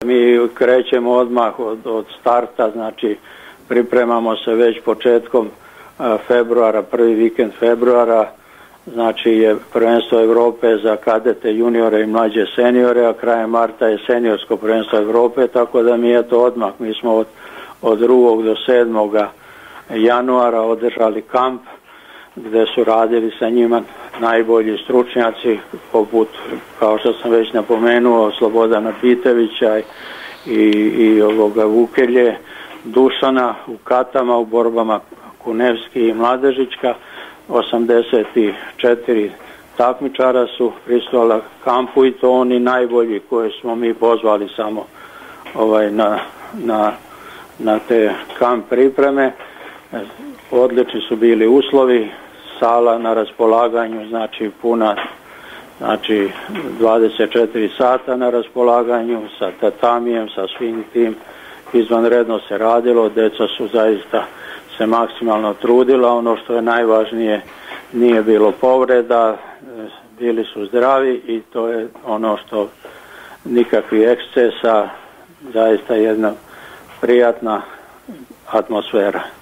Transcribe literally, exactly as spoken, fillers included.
mi krećemo odmah od, od starta, znači pripremamo se već početkom februara, prvi vikend februara, znači je prvenstvo Europe za kadete, juniore i mlađe seniore, a krajem marta je seniorsko prvenstvo Europe, tako da mi je to odmah, mi smo od, od drugog do sedmog januara održali kamp gdje su radili sa njima najbolji stručnjaci poput, kao što sam već napomenuo, Slobodana Pitevića i, i ovoga Vukelje, Dušana u katama, u borbama Kunevski i Mladežićka. osamdeset četiri takmičara su pristala kampu i to oni najbolji koje smo mi pozvali samo ovaj, na, na, na te kamp pripreme. Odlični su bili uslovi, sala na raspolaganju, znači puna, znači dvadeset četiri sata na raspolaganju sa tatamijem, sa svim tim, izvanredno se radilo, djeca su zaista se maksimalno trudila, ono što je najvažnije, nije bilo povreda, bili su zdravi i to je ono što nikakvi ekscesa, zaista jedna prijatna atmosfera.